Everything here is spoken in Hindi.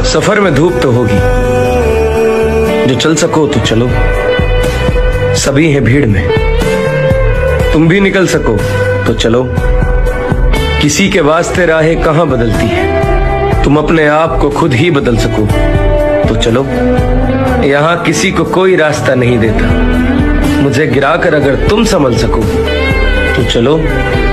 सफर में धूप तो होगी, जो चल सको तो चलो, सभी हैं भीड़ में, तुम भी निकल सको तो चलो। किसी के वास्ते राहें कहां बदलती है, तुम अपने आप को खुद ही बदल सको तो चलो। यहां किसी को कोई रास्ता नहीं देता, मुझे गिराकर अगर तुम संभल सको तो चलो।